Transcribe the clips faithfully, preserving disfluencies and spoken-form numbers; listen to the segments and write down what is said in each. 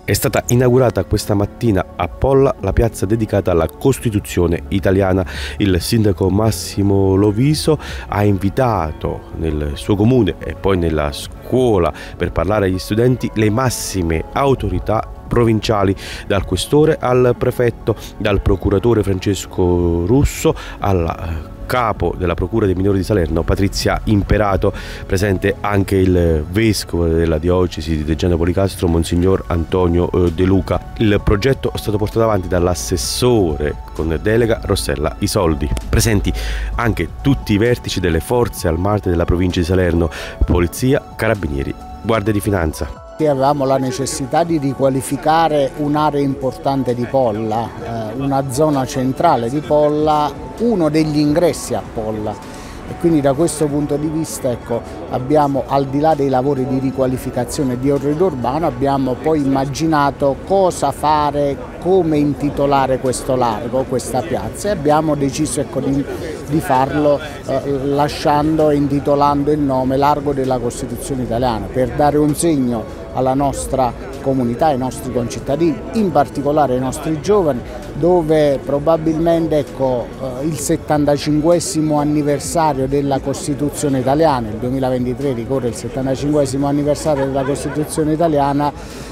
È stata inaugurata questa mattina a Polla la piazza dedicata alla Costituzione italiana. Il sindaco Massimo Loviso ha invitato nel suo comune e poi nella scuola per parlare agli studenti le massime autorità provinciali, dal questore al prefetto, dal procuratore Francesco Russo alla capo della Procura dei Minori di Salerno Patrizia Imperato, presente anche il vescovo della diocesi di Deggiano Policastro Monsignor Antonio De Luca. Il progetto è stato portato avanti dall'assessore con delega Rossella Isoldi. Presenti anche tutti i vertici delle forze armate della provincia di Salerno, polizia, carabinieri, guardia di finanza. Avevamo la necessità di riqualificare un'area importante di Polla, eh, una zona centrale di Polla, uno degli ingressi a Polla, e quindi da questo punto di vista, ecco, abbiamo, al di là dei lavori di riqualificazione di corridoio urbano, abbiamo poi immaginato cosa fare, come intitolare questo largo, questa piazza, e abbiamo deciso, ecco, di, di farlo eh, lasciando e intitolando il nome Largo della Costituzione Italiana, per dare un segno alla nostra comunità, ai nostri concittadini, in particolare ai nostri giovani, dove probabilmente, ecco, il settantacinquesimo anniversario della Costituzione italiana, il duemilaventitré ricorre il settantacinquesimo anniversario della Costituzione italiana,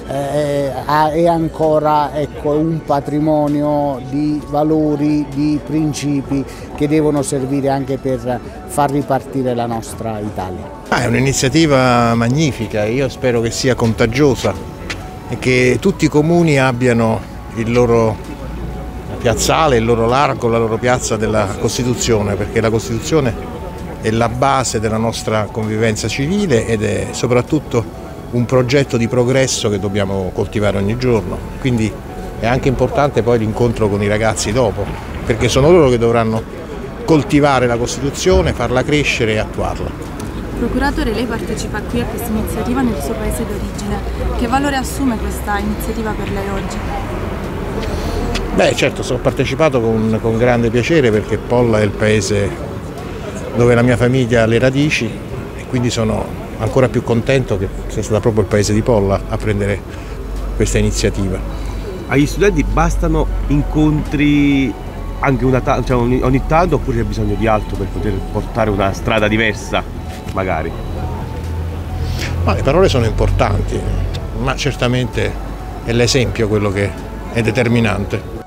eh, è ancora, ecco, un patrimonio di valori, di principi che devono servire anche per far ripartire la nostra Italia. Ah, è un'iniziativa magnifica, io spero che sia contagiosa e che tutti i comuni abbiano il loro piazzale, il loro largo, la loro piazza della Costituzione, perché la Costituzione è la base della nostra convivenza civile ed è soprattutto un progetto di progresso che dobbiamo coltivare ogni giorno. Quindi è anche importante poi l'incontro con i ragazzi dopo, perché sono loro che dovranno coltivare la Costituzione, farla crescere e attuarla. Procuratore, lei partecipa qui a questa iniziativa nel suo paese d'origine. Che valore assume questa iniziativa per lei oggi? Beh, certo, ho partecipato con, con grande piacere, perché Polla è il paese dove la mia famiglia ha le radici, e quindi sono ancora più contento che sia stato proprio il paese di Polla a prendere questa iniziativa. Agli studenti bastano incontri anche una cioè ogni, ogni tanto, oppure c'è bisogno di altro per poter portare una strada diversa? Magari. Ma le parole sono importanti, ma certamente è l'esempio quello che è determinante.